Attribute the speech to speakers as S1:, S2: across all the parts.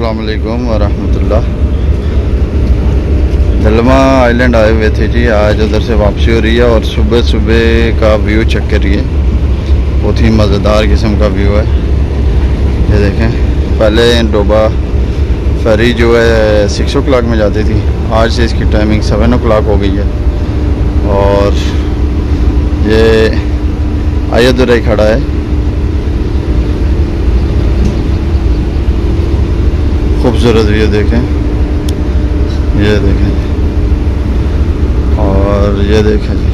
S1: अस्सलाम वालेकुम वरहमतुल्लाह। दलमा आइलैंड आए हुए थे जी, आज उधर से वापसी हो रही है और सुबह सुबह का व्यू चेक करिए, बहुत ही मज़ेदार किस्म का व्यू है। ये देखें, पहले डोबा फेरी जो है 6 o'clock में जाती थी, आज से इसकी टाइमिंग 7 o'clock हो गई है। और ये आयदुरई खड़ा है, खूबसूरत व्यू देखें, ये देखें और ये देखें जी।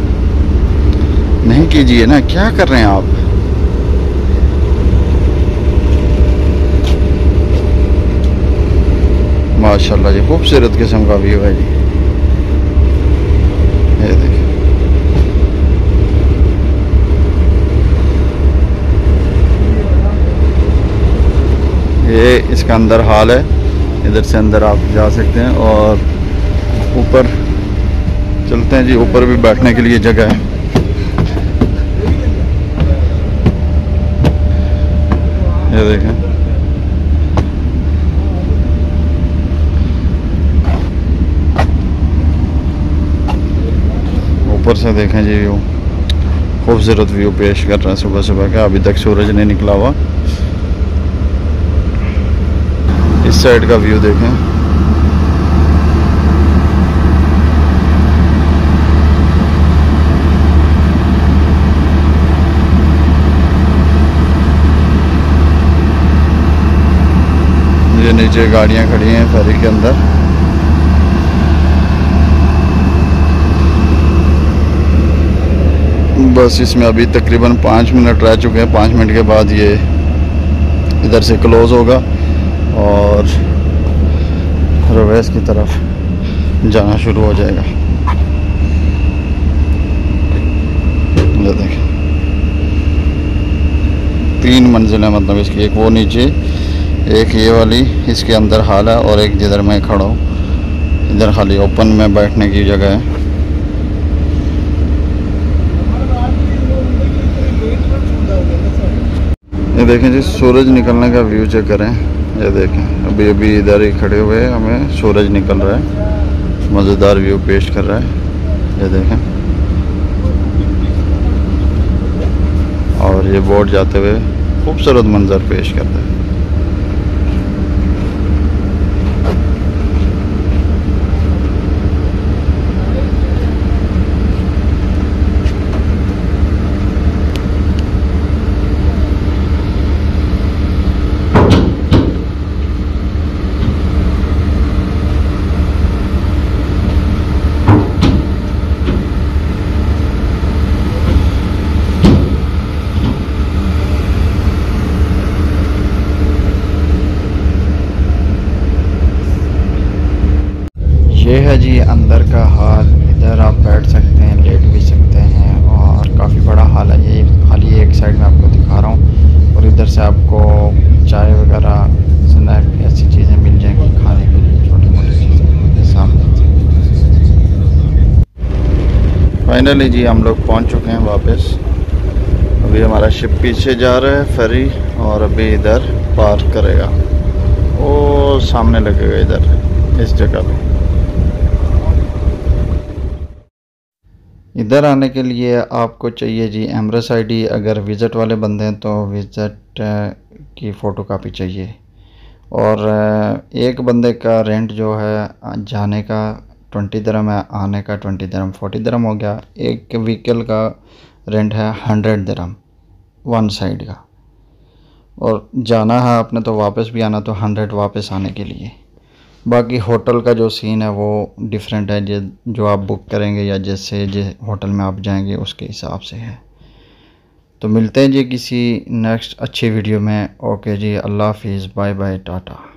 S1: नहीं कीजिए ना, क्या कर रहे हैं आप। माशाल्लाह जी, खूबसूरत किस्म का व्यू है जी। ये देखें, ये इसका अंदर हाल है, इधर से अंदर आप जा सकते हैं और ऊपर चलते हैं जी। ऊपर भी बैठने के लिए जगह है। ये देखें, ऊपर से देखें जी, व्यू खूबसूरत व्यू पेश कर रहा है सुबह सुबह का। अभी तक सूरज नहीं निकला हुआ। इस साइड का व्यू देखें, ये नीचे गाड़ियां खड़ी हैं फेरी के अंदर। बस इसमें अभी तकरीबन 5 मिनट रह चुके हैं। 5 मिनट के बाद ये इधर से क्लोज़ होगा और रवेस की तरफ जाना शुरू हो जाएगा। ये देखें, 3 मंजिलें मतलब इसकी, एक वो नीचे, एक ये वाली इसके अंदर हाल है और एक जिधर मैं खड़ा हूँ इधर खाली ओपन में बैठने की जगह है। ये देखें जी, सूरज निकलने का व्यू चेक करें। ये देखें, अभी अभी इधर ही खड़े हुए हमें सूरज निकल रहा है, मज़ेदार व्यू पेश कर रहा है। ये देखें, और ये बोट जाते हुए खूबसूरत मंजर पेश करता है। ये है जी अंदर का हाल। इधर आप बैठ सकते हैं, लेट भी सकते हैं और काफ़ी बड़ा हाल है। ये खाली एक साइड में आपको दिखा रहा हूँ और इधर से आपको चाय वगैरह, स्नैक, ऐसी चीज़ें मिल जाएंगी खाने के लिए, छोटी मोटी चीज़ें सामने। फाइनली जी हम लोग पहुँच चुके हैं वापस। अभी हमारा शिप पीछे जा रहा है फेरी और अभी इधर पार्क करेगा, वो सामने लगेगा इधर इस जगह पे। इधर आने के लिए आपको चाहिए जी एमरेस आईडी। अगर विज़िट वाले बंदे हैं तो विज़िट की फ़ोटोकॉपी चाहिए। और एक बंदे का रेंट जो है जाने का 20 दिरहम है, आने का 20 दिरहम, 40 दिरहम हो गया। एक व्हीकल का रेंट है 100 दिरहम वन साइड का। और जाना है आपने तो वापस भी आना तो 100 वापस आने के लिए। बाकी होटल का जो सीन है वो डिफरेंट है, जो आप बुक करेंगे या जैसे जिस होटल में आप जाएंगे उसके हिसाब से है। तो मिलते हैं जी किसी नेक्स्ट अच्छी वीडियो में। ओके जी, अल्लाह हाफिज़, बाय बाय, टाटा।